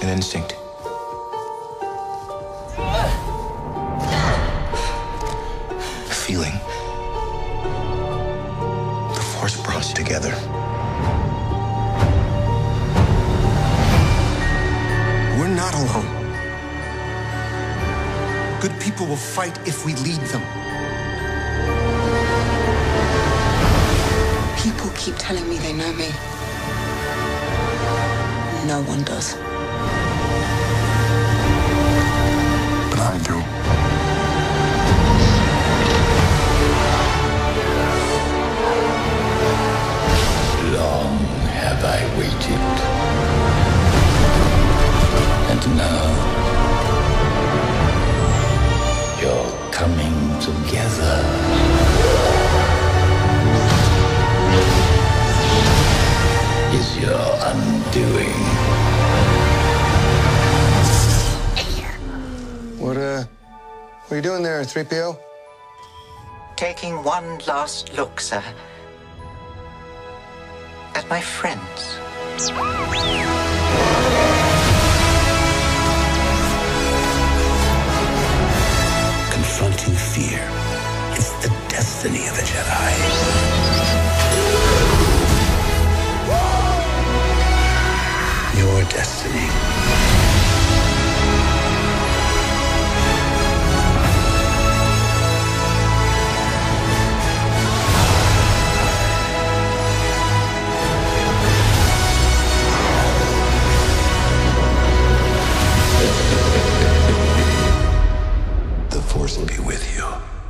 An instinct. A feeling. The Force brought us together. We're not alone. Good people will fight if we lead them. People keep telling me they know me. No one does. But I do. Long have I waited. And now you're coming together. Is your undoing. What are you doing there, 3PO? Taking one last look, sir, at my friends. Confronting fear is the destiny of a Jedi. Your destiny. The Force will be with you.